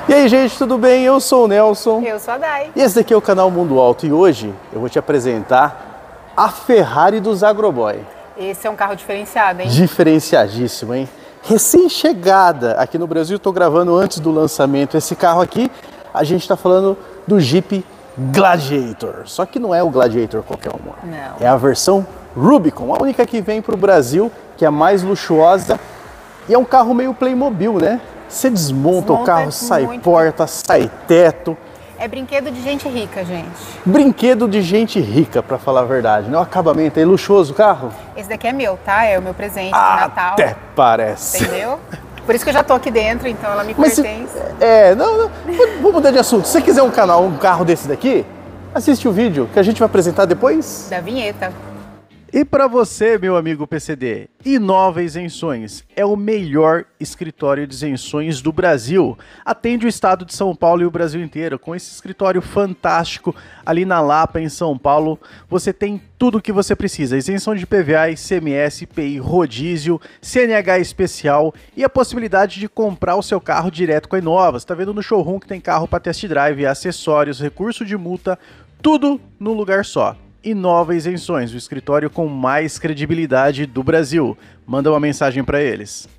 E aí, gente, tudo bem? Eu sou o Nelson. Eu sou a Dai. E esse daqui é o canal Mundo Alto e hoje eu vou te apresentar a Ferrari dos Agroboy. Esse é um carro diferenciado, hein? Diferenciadíssimo, hein? Recém-chegada aqui no Brasil, estou gravando antes do lançamento esse carro aqui. A gente está falando do Jeep Gladiator. Só que não é o Gladiator qualquer um. Não. É a versão Rubicon, a única que vem para o Brasil, que é a mais luxuosa. E é um carro meio Playmobil, né? Você desmonta o carro, sai porta, sai teto. É brinquedo de gente rica, gente. Brinquedo de gente rica, pra falar a verdade, né? O acabamento é luxuoso o carro. Esse daqui é meu, tá? É o meu presente de Natal. Até parece. Entendeu? Por isso que eu já tô aqui dentro, então ela me pertence. Não, vamos mudar de assunto. Se você quiser um carro desse daqui, assiste o vídeo que a gente vai apresentar depois da vinheta. E para você, meu amigo PCD, Inova Isenções é o melhor escritório de isenções do Brasil. Atende o estado de São Paulo e o Brasil inteiro. Com esse escritório fantástico ali na Lapa, em São Paulo, você tem tudo o que você precisa. Isenção de PVA, ICMS, IPI, rodízio, CNH especial e a possibilidade de comprar o seu carro direto com a Inova. Você está vendo no showroom que tem carro para test drive, acessórios, recurso de multa, tudo num lugar só. Inova Isenções, o escritório com mais credibilidade do Brasil. Manda uma mensagem para eles.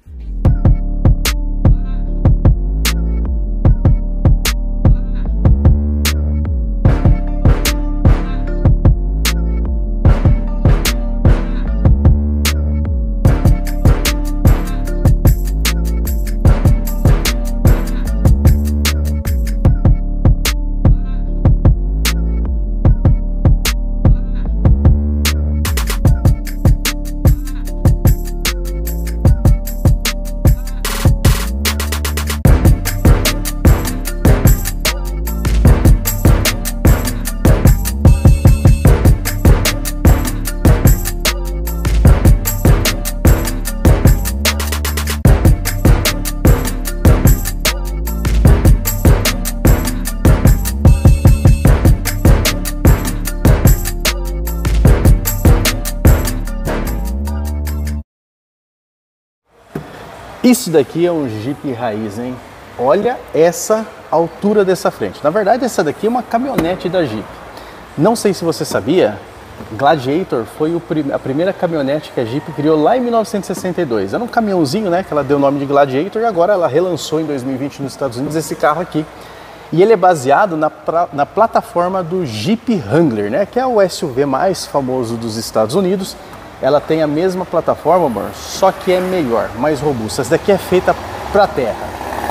Isso daqui é um Jeep raiz, hein? Olha essa altura dessa frente. Na verdade, essa daqui é uma caminhonete da Jeep. Não sei se você sabia, Gladiator foi a primeira caminhonete que a Jeep criou lá em 1962. Era um caminhãozinho, né? Que ela deu o nome de Gladiator e agora ela relançou em 2020 nos Estados Unidos esse carro aqui. E ele é baseado na plataforma do Jeep Wrangler, né? Que é o SUV mais famoso dos Estados Unidos. Ela tem a mesma plataforma, amor, só que é melhor, mais robusta. Essa daqui é feita pra terra.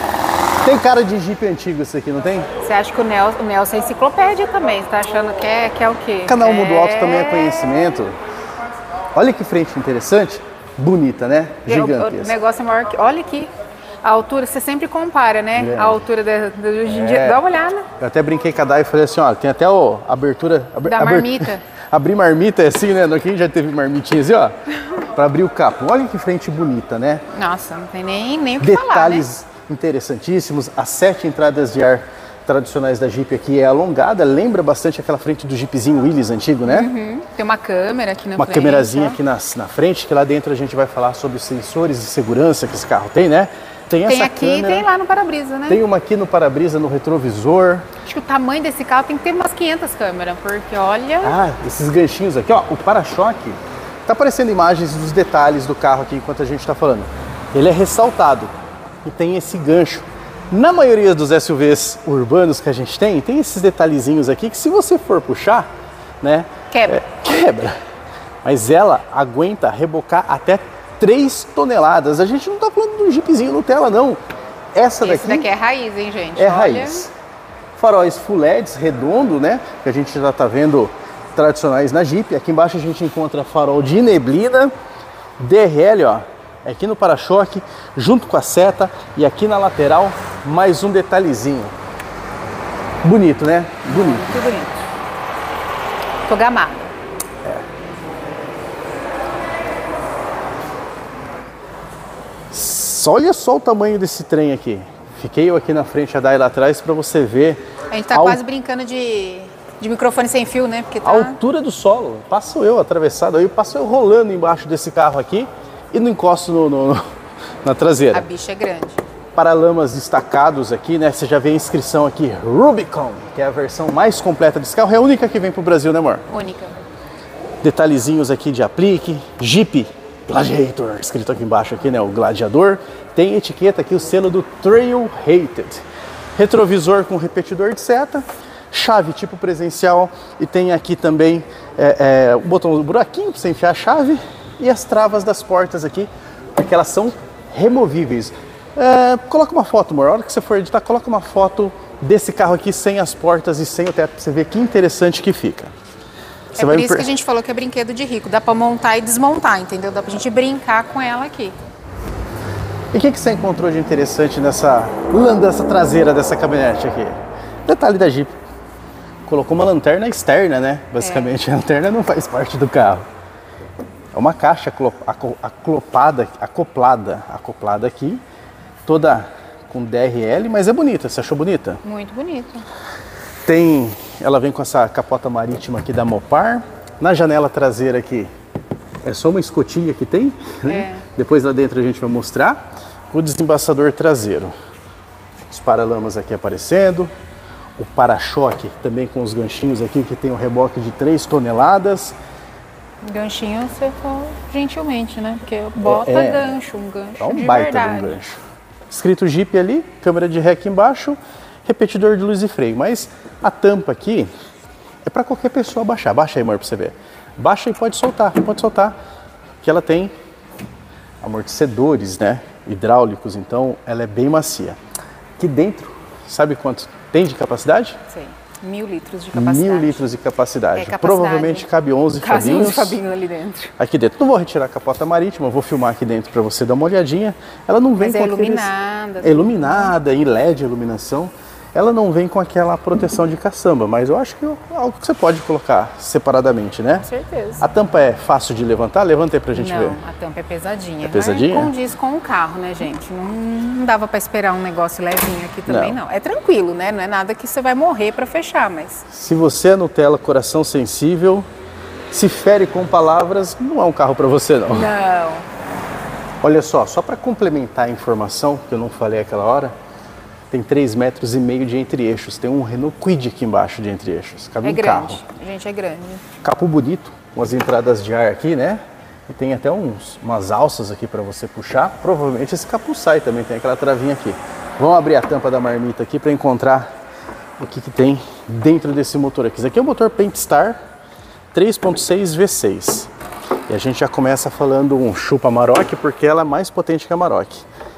Tem cara de Jeep antigo esse aqui, não tem? Você acha que o Nelson é enciclopédia também? Você tá achando que é o quê? Canal Mundo Alto também é conhecimento. Olha que frente interessante. Bonita, né? Gigantesca. O negócio é maior que... Olha aqui. A altura, você sempre compara, né? A altura de hoje em dia. Dá uma olhada. Eu até brinquei com a Dai e falei assim, ó, tem até a abertura... Da marmita. Abrir marmita é assim, né? Aqui já teve marmitinha assim, ó. Pra abrir o capô. Olha que frente bonita, né? Nossa, não tem nem o que falar, né? Detalhes interessantíssimos. As 7 entradas de ar tradicionais da Jeep aqui é alongada. Lembra bastante aquela frente do Jeepzinho Willys antigo, né? Uhum. Tem uma câmera aqui na frente. Uma câmerazinha aqui na frente, que lá dentro a gente vai falar sobre os sensores de segurança que esse carro tem, né? Tem essa aqui câmera, e tem lá no para-brisa, né? Tem uma aqui no para-brisa, no retrovisor. Acho que o tamanho desse carro tem que ter umas 500 câmeras, porque olha... Ah, esses ganchinhos aqui, ó, o para-choque. Tá aparecendo imagens dos detalhes do carro aqui enquanto a gente tá falando. Ele é ressaltado e tem esse gancho. Na maioria dos SUVs urbanos que a gente tem esses detalhezinhos aqui que se você for puxar, né... Quebra. Quebra. Mas ela aguenta rebocar até 3 toneladas. A gente não tá falando de um Jeepzinho Nutella, não. Esse daqui é raiz, hein, gente? É raiz. Faróis full LEDs, redondo, né? Que a gente já tá vendo tradicionais na Jeep. Aqui embaixo a gente encontra farol de neblina, DRL, ó. Aqui no para-choque, junto com a seta. E aqui na lateral, mais um detalhezinho. Bonito, né? Bonito. Muito bonito. Tô gamada. Olha só o tamanho desse trem aqui. Fiquei eu aqui na frente, a Dai lá atrás, para você ver. A gente tá quase brincando de microfone sem fio, né? Porque tá... A altura do solo. Passo eu atravessado, aí passo eu rolando embaixo desse carro aqui e não encosto na traseira. A bicha é grande. paralamas destacados aqui, né? Você já vê a inscrição aqui, Rubicon, que é a versão mais completa desse carro. É a única que vem pro Brasil, né, amor? Única. Detalhezinhos aqui de aplique, Jeep Gladiator, escrito aqui embaixo aqui, né? O gladiador. Tem etiqueta aqui, o selo do Trail Rated. Retrovisor com repetidor de seta, chave tipo presencial e tem aqui também o botão do buraquinho para você enfiar a chave e as travas das portas aqui, porque elas são removíveis. Coloca uma foto, amor, a hora que você for editar, coloca uma foto desse carro aqui sem as portas e sem o teto, para você ver que interessante que fica. Você por isso que a gente falou que é brinquedo de rico, dá para montar e desmontar, entendeu? Dá pra gente brincar com ela aqui. E o que você encontrou de interessante nessa traseira dessa caminhonete aqui? Detalhe da Jeep. Colocou uma lanterna externa, né? Basicamente, a lanterna não faz parte do carro. É uma caixa acoplada aqui, toda com DRL, mas é bonita. Você achou bonita? Muito bonita. Ela vem com essa capota marítima aqui da Mopar. Na janela traseira aqui, é só uma escotilha que tem, né? Depois lá dentro a gente vai mostrar. O desembaçador traseiro. Os paralamas aqui aparecendo. O para-choque também com os ganchinhos aqui, que tem um reboque de 3 toneladas. Ganchinho você falou gentilmente, né? Porque bota gancho, um gancho um baita de um gancho. Escrito Jeep ali, câmera de ré aqui embaixo, repetidor de luz e freio. Mas a tampa aqui é para qualquer pessoa baixar. Baixa aí, amor, para você ver. Baixa e pode soltar, que ela tem amortecedores, né? Hidráulicos, então ela é bem macia. Aqui dentro, sabe quanto tem de capacidade? Sei, 1000 litros de capacidade. 1000 litros de capacidade. Provavelmente cabe 11 Fabinhos. 11 Fabinhos ali dentro. Aqui dentro. Não vou retirar a capota marítima, vou filmar aqui dentro para você dar uma olhadinha. Ela não vem com iluminada. É iluminada, em LED iluminação. Ela não vem com aquela proteção de caçamba, mas eu acho que é algo que você pode colocar separadamente, né? Com certeza. A tampa é fácil de levantar? Levanta aí pra gente ver. Não, a tampa é pesadinha. É pesadinha? Mas condiz com o carro, né, gente? Não dava para esperar um negócio levinho aqui também, não. É tranquilo, né? Não é nada que você vai morrer para fechar, mas... Se você é Nutella, coração sensível, se fere com palavras, não é um carro para você, não. Não. Olha só para complementar a informação, que eu não falei aquela hora, tem 3,5 metros de entre-eixos. Tem um Renault Kwid aqui embaixo de entre-eixos. Cabe um carro. Gente, é grande. Capô bonito, umas entradas de ar aqui, né? E tem até umas alças aqui para você puxar. Provavelmente esse capô sai também, tem aquela travinha aqui. Vamos abrir a tampa da marmita aqui para encontrar o que tem dentro desse motor aqui. Esse aqui é o motor Pentastar 3.6 V6. E a gente já começa falando um chupa Amarok, porque ela é mais potente que a Amarok.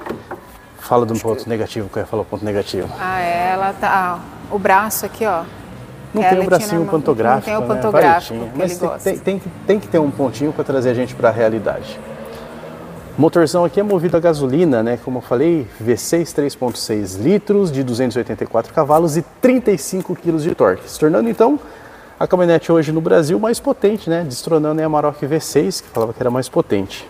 Fala do ponto negativo, que eu ia falar o ponto negativo. Ela tá... o braço aqui, ó. Não tem o bracinho pantográfico, não tem o pantográfico, né? Mas tem que ter um pontinho para trazer a gente para a realidade. O motorzão aqui é movido a gasolina, né? Como eu falei, V6 3.6 litros, de 284 cavalos e 35 kg de torque. Se tornando, então, a caminhonete hoje no Brasil mais potente, né? Destronando a Amarok V6, que falava que era mais potente.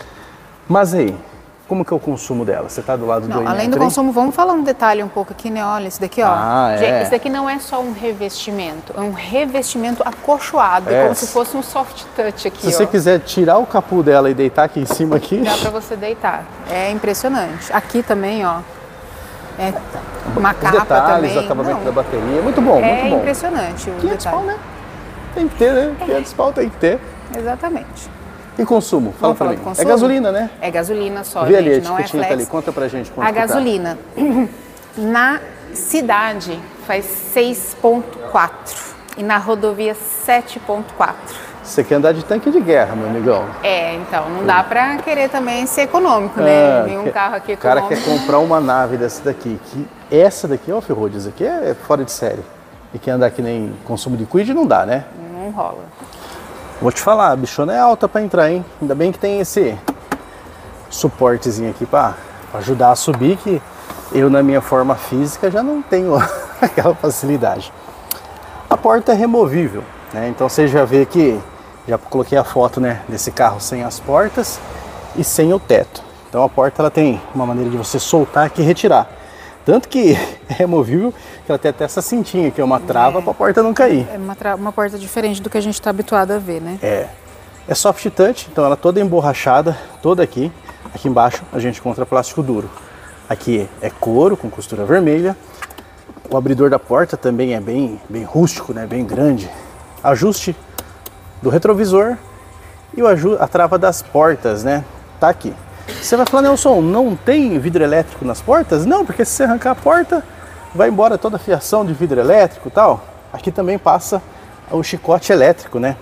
Mas aí... como que é o consumo dela? Você está do lado do além do consumo, vamos falar um detalhe um pouco aqui, né? Olha, esse daqui, ó. Gente, esse daqui não é só um revestimento, é um revestimento acolchoado, como se fosse um soft touch aqui, Se você quiser tirar o capô dela e deitar aqui em cima aqui... dá para você deitar. É impressionante. Aqui também, ó. É uma capa detalhes, também. O acabamento da bateria. Muito bom, muito bom. É impressionante o 500 detalhe. pau, né? Tem que ter, né? 500 pau tem que ter. Exatamente. E consumo? Fala pra mim. Consumo? É gasolina, né? É gasolina só, Vê gente, ali, não é flex. tá ali. Conta pra gente quanto a gasolina na cidade faz 6,4 e na rodovia 7,4. Você quer andar de tanque de guerra, meu amigão. Então, não dá pra querer também ser econômico, né? Nenhum carro aqui econômico. O cara quer comprar uma nave dessa daqui, essa daqui é off-road, essa aqui é fora de série. E quer andar que nem consumo de Kwid não dá, né? Não rola. Vou te falar, a bichona é alta para entrar, hein? Ainda bem que tem esse suportezinho aqui para ajudar a subir, que eu na minha forma física já não tenho aquela facilidade. A porta é removível, né? Então você já vê que já coloquei a foto, né, desse carro sem as portas e sem o teto. Então a porta ela tem uma maneira de você soltar aqui e retirar. Tanto que é removível, que ela tem até essa cintinha que é uma trava para a porta não cair. É uma porta diferente do que a gente está habituado a ver, né? É soft touch, então ela toda emborrachada, toda aqui. Aqui embaixo a gente encontra plástico duro. Aqui é couro com costura vermelha. O abridor da porta também é bem rústico, né? Bem grande. Ajuste do retrovisor e a trava das portas, né? Tá aqui. Você vai falar, Nelson, não tem vidro elétrico nas portas? Não, porque se você arrancar a porta, vai embora toda a fiação de vidro elétrico e tal. Aqui também passa o chicote elétrico, né?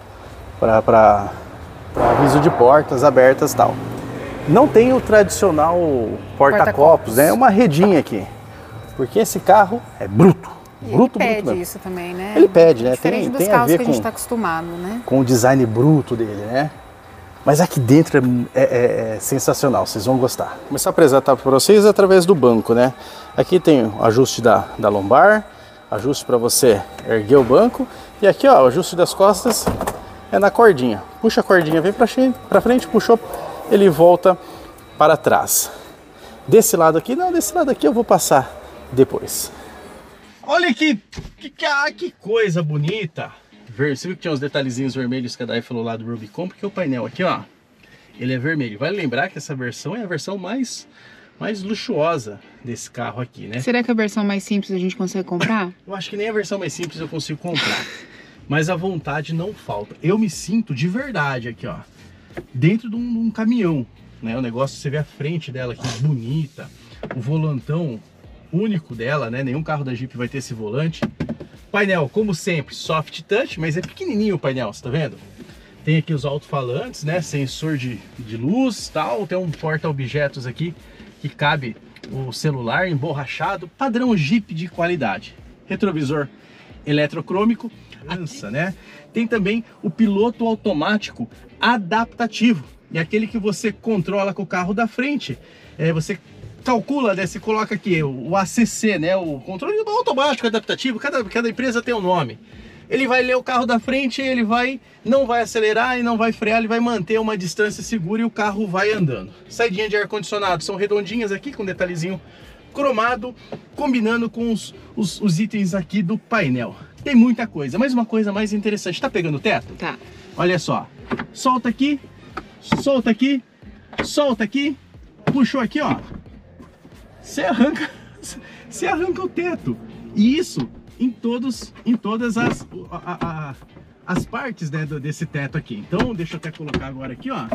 Para aviso de portas abertas e tal. Não tem o tradicional porta-copos, né? É uma redinha aqui. Porque esse carro é bruto. Bruto, ele pede bruto isso também, né? Ele pede, né? Diferente dos carros que a gente está acostumado, né? Com o design bruto dele, né? Mas aqui dentro é sensacional, vocês vão gostar. Vou começar a apresentar para vocês através do banco, né? Aqui tem o ajuste da lombar, ajuste para você erguer o banco. E aqui, ó, o ajuste das costas é na cordinha. Puxa a cordinha, vem para frente, puxou, ele volta para trás. Desse lado aqui, não, desse lado aqui eu vou passar depois. Olha que coisa bonita. Você viu que tinha uns detalhezinhos vermelhos que a Dai falou lá do Rubicon, porque o painel aqui, ó, ele é vermelho. Vale lembrar que essa versão é a versão mais luxuosa desse carro aqui, né? Será que a versão mais simples a gente consegue comprar? Eu acho que nem a versão mais simples eu consigo comprar. Mas a vontade não falta. Eu me sinto de verdade aqui, ó, dentro de um caminhão, né? O negócio, você vê a frente dela aqui, bonita. O volantão único dela, né? Nenhum carro da Jeep vai ter esse volante. Painel, como sempre, soft touch, mas é pequenininho o painel, você tá vendo? Tem aqui os alto-falantes, né? Sensor de luz e tal. Tem um porta-objetos aqui que cabe o celular emborrachado. Padrão Jeep de qualidade. Retrovisor eletrocrômico. Aqui, né? Tem também o piloto automático adaptativo. É aquele que você controla com o carro da frente. Você calcula, né? Você coloca aqui o ACC, né? O controle automático adaptativo. Cada empresa tem um nome. Ele vai ler o carro da frente, ele não vai acelerar e não vai frear, ele vai manter uma distância segura e o carro vai andando. Saidinha de ar-condicionado são redondinhas aqui, com detalhezinho cromado, combinando com os itens aqui do painel. Tem muita coisa, mas uma coisa mais interessante. Tá pegando o teto? Tá. Olha só. Solta aqui, solta aqui, solta aqui, puxou aqui, ó. Você arranca o teto. E isso em todas as partes, né, desse teto aqui. Então, deixa eu até colocar agora aqui, ó.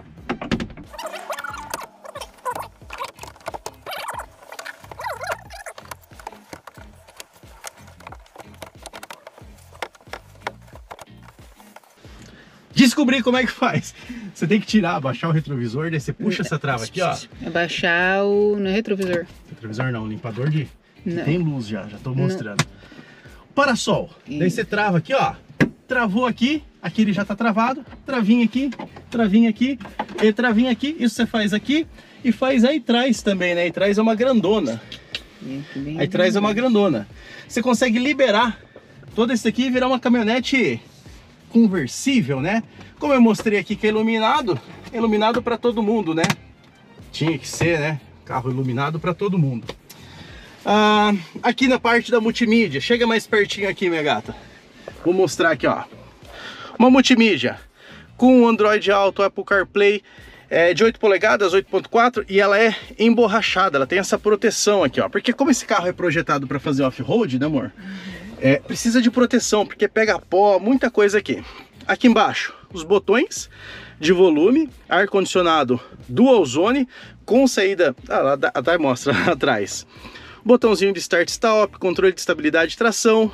Descobri como é que faz. Você tem que tirar, abaixar o retrovisor, daí você puxa essa trava aqui, ó. Abaixar no retrovisor. Retrovisor não, limpador de... Tem luz já tô mostrando. O parasol, daí você trava aqui, ó. Travou aqui, aqui ele já tá travado. Travinha aqui e travinha aqui. Isso você faz aqui e faz aí atrás também, né? Aí atrás é uma grandona. Aí atrás é uma grandona. Você consegue liberar todo isso aqui e virar uma caminhonete conversível, né? Como eu mostrei aqui que é iluminado para todo mundo, né? Tinha que ser, né? Carro iluminado para todo mundo. Aqui na parte da multimídia, chega mais pertinho aqui, minha gata. Vou mostrar aqui, ó. Uma multimídia com Android Auto, Apple CarPlay, de 8 polegadas, 8.4, e ela é emborrachada, ela tem essa proteção aqui, ó. Porque como esse carro é projetado para fazer off-road, né, amor? Precisa de proteção, porque pega pó, muita coisa aqui. Aqui embaixo, os botões de volume, ar-condicionado dual zone, com saída... Lá mostra lá atrás. Botãozinho de start stop, controle de estabilidade de tração,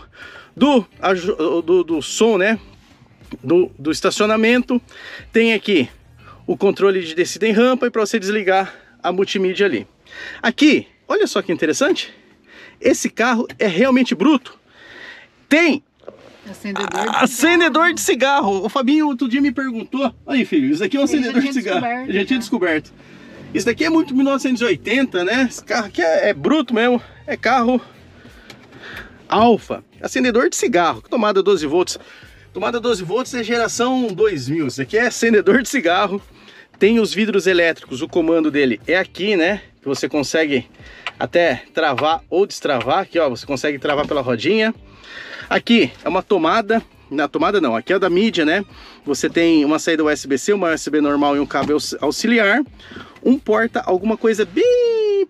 do som, né? Do estacionamento. Tem aqui o controle de descida em rampa e para você desligar a multimídia ali. Aqui, olha só que interessante. Esse carro é realmente bruto. Tem acendedor de cigarro. O Fabinho outro dia me perguntou. Aí, filho, isso aqui é um acendedor de cigarro. Eu já tinha descoberto. Isso daqui é muito 1980, né? Esse carro aqui é bruto mesmo. É carro Alfa. Acendedor de cigarro. Tomada 12 volts. Tomada 12 volts é geração 2000. Isso aqui é acendedor de cigarro. Tem os vidros elétricos. O comando dele é aqui, né? Que você consegue até travar ou destravar. Aqui, ó. Você consegue travar pela rodinha. Aqui é uma tomada, na tomada não, aqui é da mídia, né? Você tem uma saída USB-C, uma USB normal e um cabo auxiliar. Um porta, alguma coisa bem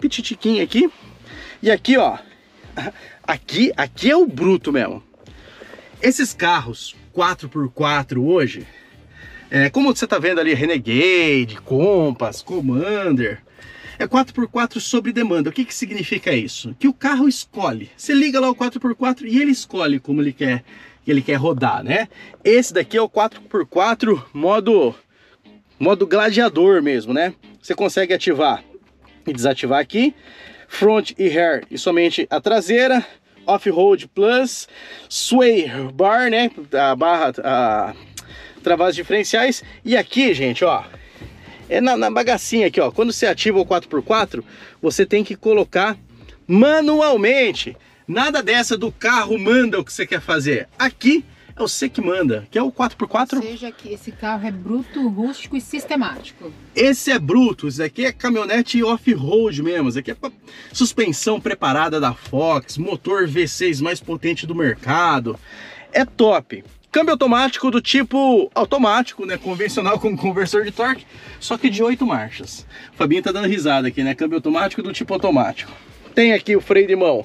pititiquinho aqui. E aqui, ó, aqui é o bruto mesmo. Esses carros 4x4 hoje, como você tá vendo ali, Renegade, Compass, Commander, é 4x4 sob demanda. O que que significa isso? Que o carro escolhe. Você liga lá o 4x4 e ele escolhe como ele quer rodar, né? Esse daqui é o 4x4 modo gladiador mesmo, né? Você consegue ativar e desativar aqui, front e rear e somente a traseira, off-road plus, sway bar, né? A barra, travas diferenciais. E aqui, gente, ó, é na bagacinha aqui, ó. Quando você ativa o 4x4, você tem que colocar manualmente. Nada dessa do carro manda o que você quer fazer. Aqui é você que manda, que é o 4x4. Ou seja, que esse carro é bruto, rústico e sistemático. Esse é bruto, isso aqui é caminhonete off-road mesmo. Isso aqui é suspensão preparada da Fox, motor V6 mais potente do mercado. É top. Câmbio automático do tipo automático, né? Convencional com conversor de torque, só que de 8 marchas. O Fabinho tá dando risada aqui, né? Câmbio automático do tipo automático. Tem aqui o freio de mão.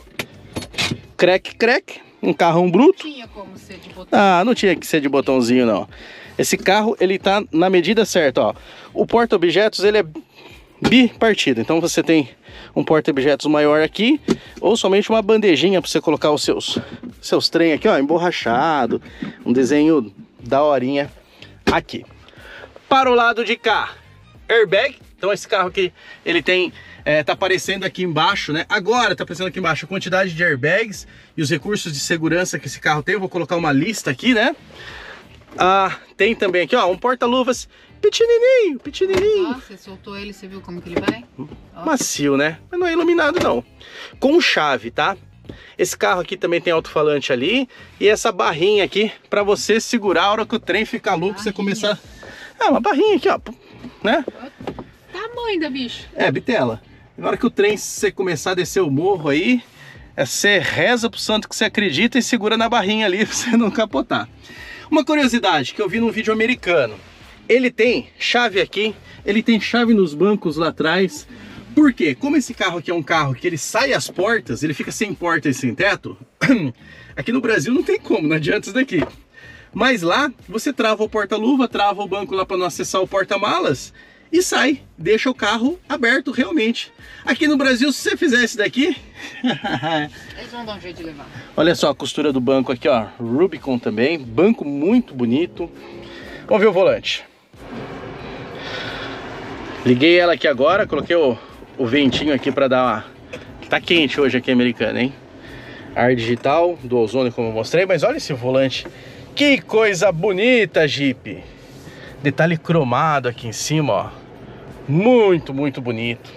Crack. Um carrão bruto. Não tinha como ser de botão. Ah, não tinha que ser de botãozinho, não. Esse carro, ele tá na medida certa, ó. O porta-objetos, ele é bipartido. Então você tem um porta-objetos maior aqui, ou somente uma bandejinha para você colocar os seus trem aqui, ó, emborrachado. Um desenho daorinha aqui. Para o lado de cá, airbag. Então esse carro aqui, ele tem... tá aparecendo aqui embaixo, né? Agora tá aparecendo aqui embaixo a quantidade de airbags e os recursos de segurança que esse carro tem. Eu vou colocar uma lista aqui, né? Tem também aqui, ó, um porta-luvas pequenininho. Nossa, você soltou ele, você viu como que ele vai? Macio, né? Mas não é iluminado, não. Com chave, tá? Esse carro aqui também tem alto-falante ali. E essa barrinha aqui pra você segurar a hora que o trem ficar louco, você começar... uma barrinha aqui, ó, né? Tamanho da bicha. Bitela. Na hora que o trem, você começar a descer o morro aí, você reza pro santo que você acredita e segura na barrinha ali pra você não capotar. Uma curiosidade que eu vi num vídeo americano. Ele tem chave aqui, ele tem chave nos bancos lá atrás. Por quê? Como esse carro aqui é um carro que ele sai as portas, ele fica sem porta e sem teto, aqui no Brasil não tem como, não adianta isso daqui. Mas lá, você trava o porta-luva, trava o banco lá para não acessar o porta-malas e sai, deixa o carro aberto realmente. Aqui no Brasil, se você fizer isso daqui... Eles vão dar um jeito de levar. Olha só a costura do banco aqui, ó, Rubicon também, banco muito bonito. Vamos ver o volante. Liguei ela aqui agora, coloquei o ventinho aqui para dar uma... Tá quente hoje aqui, americano, hein? Ar digital, do ozônio, como eu mostrei, mas olha esse volante. Que coisa bonita, Jeep. Detalhe cromado aqui em cima, ó. Muito bonito.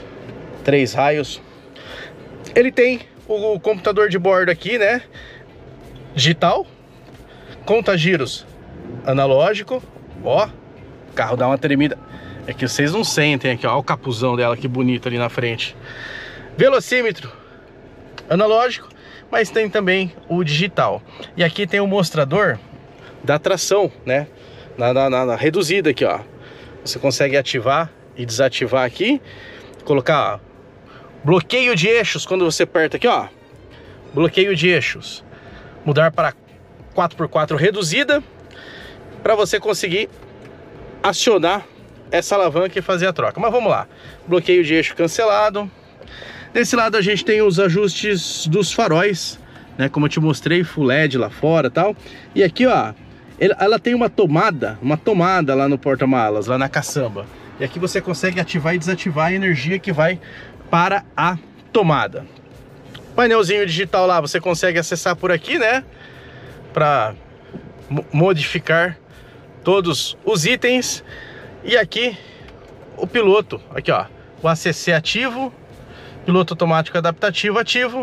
3 raios. Ele tem o computador de bordo aqui, né? Digital. Conta giros analógico. Ó, o carro dá uma tremida. É que vocês não sentem aqui, ó. Olha o capuzão dela, que bonito ali na frente. Velocímetro analógico, mas tem também o digital. E aqui tem o mostrador da tração, né? Na reduzida aqui, ó. Você consegue ativar e desativar aqui. Colocar, ó, bloqueio de eixos quando você aperta aqui, ó. Bloqueio de eixos. Mudar para 4x4 reduzida, para você conseguir acionar essa alavanca e fazer a troca. Mas vamos lá. Bloqueio de eixo cancelado. Desse lado a gente tem os ajustes dos faróis, né? Como eu te mostrei, full LED lá fora e tal. E aqui, ó, ela tem uma tomada lá no porta-malas, lá na caçamba. E aqui você consegue ativar e desativar a energia que vai para a tomada. Painelzinho digital lá, você consegue acessar por aqui, né? Para modificar todos os itens. E aqui o piloto, aqui ó, o ACC ativo, piloto automático adaptativo ativo.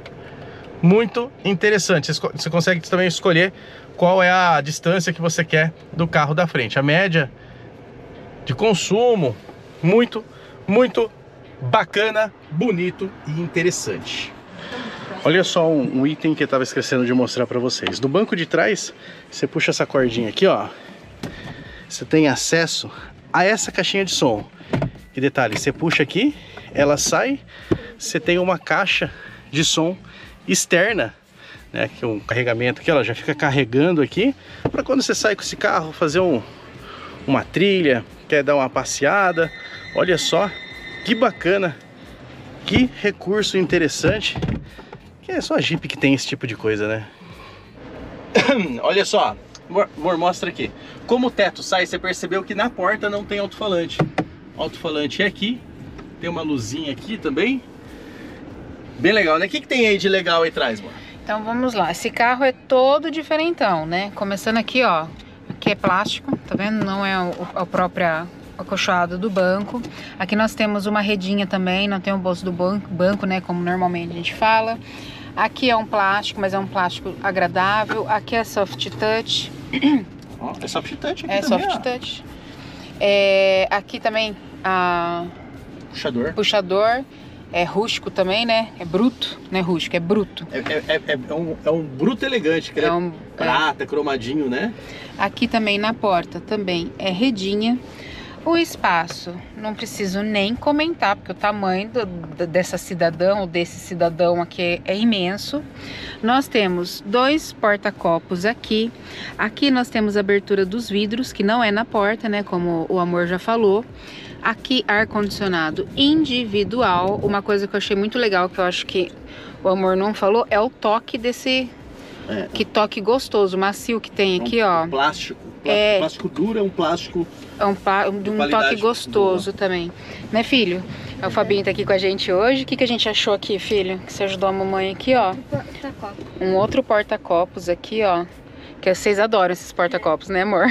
Muito interessante. Você consegue também escolher qual é a distância que você quer do carro da frente. A média de consumo, muito bacana, bonito e interessante. Olha só um item que eu estava esquecendo de mostrar para vocês. Do banco de trás, você puxa essa cordinha aqui, ó. Você tem acesso a essa caixinha de som. E detalhe, você puxa aqui ela sai, você tem uma caixa de som externa, né, que é um carregamento aqui, ela já fica carregando aqui, para quando você sai com esse carro, fazer uma trilha, quer dar uma passeada. Olha só que bacana, que recurso interessante, que é só a Jeep que tem esse tipo de coisa, né? Olha só, amor, mostra aqui. Como o teto sai, você percebeu que na porta não tem alto-falante. O alto-falante é aqui, tem uma luzinha aqui também. Bem legal, né? O que tem aí de legal aí atrás, amor? Então vamos lá, esse carro é todo diferentão, né? Começando aqui, ó, aqui é plástico, tá vendo? Não é o próprio acolchoado do banco. Aqui nós temos uma redinha também, não tem o bolso do banco, né? Como normalmente a gente fala. Aqui é um plástico, mas é um plástico agradável. Aqui é soft touch. Oh, é soft touch aqui é também, soft touch. Aqui também a puxador. É rústico também, né? É bruto, não é rústico, é bruto. É um bruto elegante, que é prata, cromadinho, né? Aqui também na porta também é redinha. O espaço, não preciso nem comentar, porque o tamanho desse cidadão aqui é imenso. Nós temos 2 porta-copos aqui. Aqui nós temos a abertura dos vidros, que não é na porta, né? Como o amor já falou. Aqui, ar-condicionado individual. Uma coisa que eu achei muito legal, que eu acho que o amor não falou, é o toque desse... Que toque gostoso, macio que tem aqui, ó. Plástico duro, é um plástico... um toque gostoso também. Né, filho? O Fabinho tá aqui com a gente hoje. O que a gente achou aqui, filho? Que você ajudou a mamãe aqui, ó. Um outro porta-copos aqui, ó. Que vocês adoram esses porta-copos, né, amor?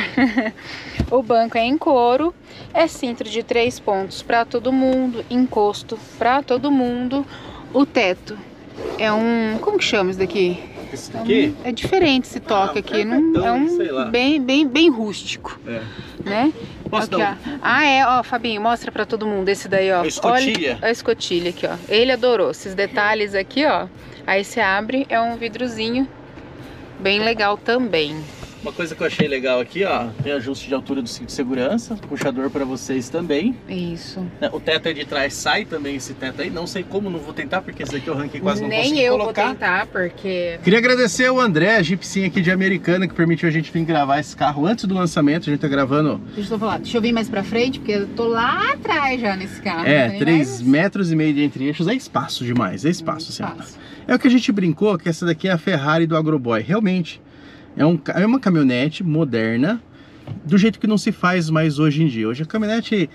O banco é em couro. É cinto de 3 pontos para todo mundo. Encosto para todo mundo. O teto é um... Como que chama isso daqui? Esse daqui? É diferente esse toque aqui. Não, bem rústico. Né? Posso aqui, ó. Ó, Fabinho, mostra pra todo mundo esse daí, ó. A escotilha. Olha a escotilha aqui, ó. Ele adorou esses detalhes aqui, ó. Aí você abre, é um vidrozinho bem legal também. Uma coisa que eu achei legal aqui, ó, tem ajuste de altura do cinto de segurança, puxador para vocês também. Isso. O teto aí de trás sai também, esse teto aí. Não sei como, não vou tentar, porque esse daqui eu ranquei quase não consegui colocar. Nem eu vou tentar, porque... Queria agradecer ao André, a Jeepzinho aqui de Americana, que permitiu a gente vir gravar esse carro antes do lançamento. A gente tá gravando... Deixa eu vir mais pra frente, porque eu tô lá atrás já nesse carro. 3,5 metros de entre eixos. É espaço demais, é espaço. Assim, é o que a gente brincou, que essa daqui é a Ferrari do Agroboy. Realmente... É uma caminhonete moderna, do jeito que não se faz mais hoje em dia. Hoje a caminhonete,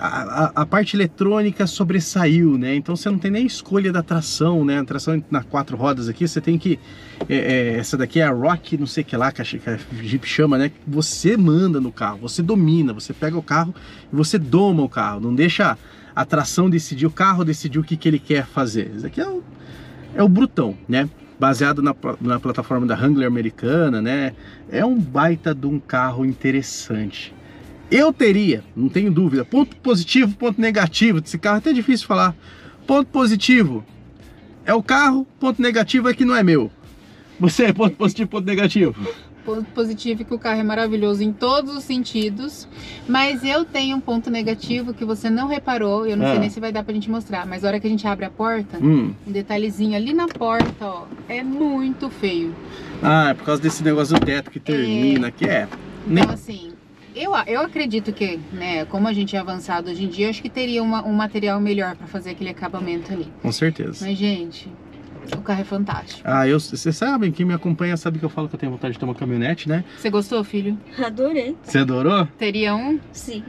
a parte eletrônica sobressaiu, né? Então você não tem nem escolha da tração, né? A tração na 4 rodas aqui, você tem que... essa daqui é a Rock, não sei o que lá, que a Jeep chama, né? Você manda no carro, você domina, você pega o carro e você doma o carro. Não deixa a tração decidir, o carro decidir o que ele quer fazer. Isso aqui é o brutão, né? Baseado na plataforma da Wrangler americana, né? É um baita de um carro interessante. Eu teria, não tenho dúvida, ponto positivo, ponto negativo desse carro, até difícil falar. Ponto positivo é o carro, ponto negativo é que não é meu. Você, ponto positivo, ponto negativo? Ponto positivo é que o carro é maravilhoso em todos os sentidos, mas eu tenho um ponto negativo que você não reparou, eu não sei nem se vai dar pra gente mostrar, mas a hora que a gente abre a porta, um detalhezinho ali na porta, ó, é muito feio. É por causa desse negócio do teto que termina, Então assim, eu acredito que, né, como a gente é avançado hoje em dia, eu acho que teria um material melhor pra fazer aquele acabamento ali. Com certeza. Mas, gente... O carro é fantástico. Vocês sabem, quem me acompanha sabe que eu falo que eu tenho vontade de ter uma caminhonete, né? Você gostou, filho? Adorei. Você adorou? Teria um? Sim.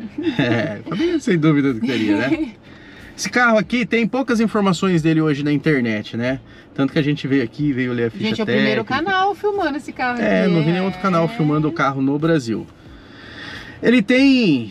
Sem dúvida que teria, né? Esse carro aqui tem poucas informações dele hoje na internet, né? Tanto que a gente veio aqui, veio ler a ficha técnica. Gente, é o primeiro canal filmando esse carro aqui. Não vi nenhum outro canal filmando o carro no Brasil. Ele tem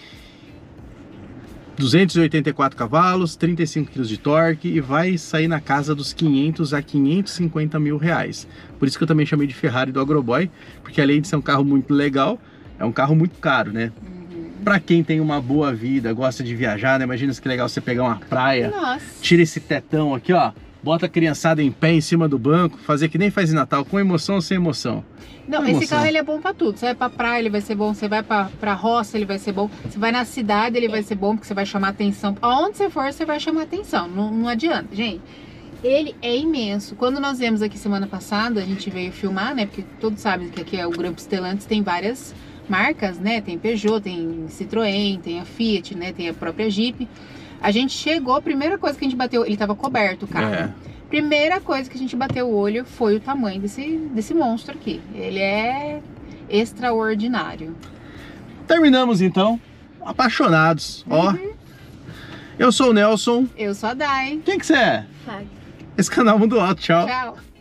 284 cavalos, 35 kg de torque e vai sair na casa dos 500 a 550 mil reais. Por isso que eu também chamei de Ferrari do Agroboy, porque além de ser um carro muito legal, é um carro muito caro, né? Pra quem tem uma boa vida, gosta de viajar, né? Imagina que legal você pegar uma praia, tira esse tetão aqui, ó, bota a criançada em pé em cima do banco, fazer que nem faz em Natal, com emoção ou sem emoção. Não, esse carro ele é bom pra tudo. Você vai pra praia, ele vai ser bom. Você vai pra roça, ele vai ser bom. Você vai na cidade, ele vai ser bom, porque você vai chamar atenção. Aonde você for, você vai chamar atenção. Não adianta, gente. Ele é imenso. Quando nós viemos aqui semana passada, a gente veio filmar, né? Porque todos sabem que aqui é o Grupo Stellantis, tem várias marcas, né? Tem Peugeot, tem Citroën, tem a Fiat, né? Tem a própria Jeep. A gente chegou, a primeira coisa que a gente bateu, ele tava coberto o carro. Primeira coisa que a gente bateu o olho foi o tamanho desse monstro aqui. Ele é extraordinário. Terminamos então, apaixonados, ó. Eu sou o Nelson. Eu sou a Dai. Quem que você é? Fag. Esse canal Mundo Alto, tchau. Tchau.